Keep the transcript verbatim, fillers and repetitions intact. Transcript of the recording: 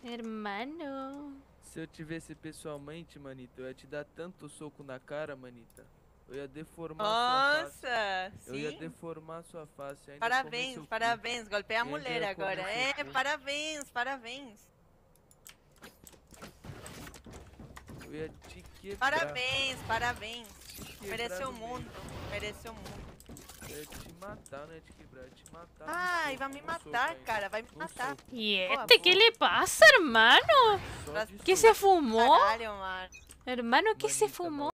Hermano. Se eu tivesse pessoalmente, manita, eu ia te dar tanto soco na cara, manita. Eu ia deformar Nossa, sua face. sim. Eu ia deformar sua face. Ainda Parabéns, parabéns. Golpei a ainda mulher ia agora. comer É, seu cu. parabéns, parabéns. Eu ia te quebrar. Parabéns, parabéns. Te Mereceu o no meio. mundo. Mereceu o mundo. Eu ia te matar, não ia te quebrar. Eu ia te matar. no Ai, soco, vai me no matar, soco cara. Vai me No matar. soco. ¿Y Boa, este qué boa. le pasa, hermano? Só de ¿Qué soco. se fumó? Caralho, mano. Hermano, ¿qué se Manita, fumó?